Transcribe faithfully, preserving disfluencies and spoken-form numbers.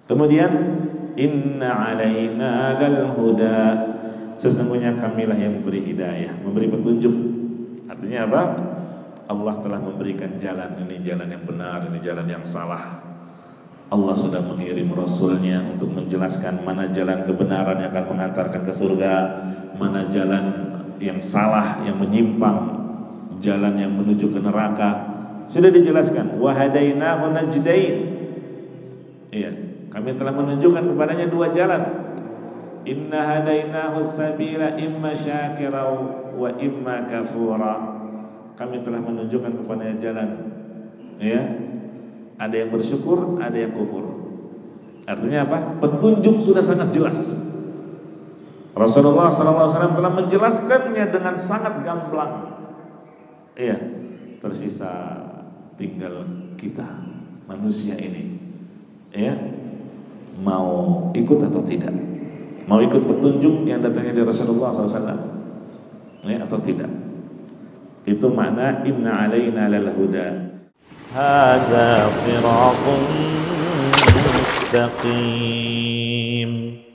Kemudian inna alaina lal huda, sesungguhnya kamilah yang memberi hidayah, memberi petunjuk. Artinya apa? Allah telah memberikan jalan, ini jalan yang benar, ini jalan yang salah. Allah sudah mengirim Rasulnya untuk menjelaskan mana jalan kebenaran yang akan mengantarkan ke surga, mana jalan yang salah, yang menyimpang, jalan yang menuju ke neraka. Sudah dijelaskan. Wa hadainahu najdain. Iya, kami telah menunjukkan kepadanya dua jalan. Inna hadainahu sabila imma syakira wa imma kafura. Kami telah menunjukkan kepadanya jalan, ya, ada yang bersyukur, ada yang kufur. Artinya apa? Petunjuk sudah sangat jelas. Rasulullah shallallahu alaihi wasallam telah menjelaskannya dengan sangat gamblang. Iya, tersisa tinggal kita manusia ini, ya, mau ikut atau tidak, mau ikut petunjuk yang datangnya dari Rasulullah shallallahu alaihi wasallam, ya, atau tidak. Itu makna inna alaina lal huda. Hadza siratun mustaqim.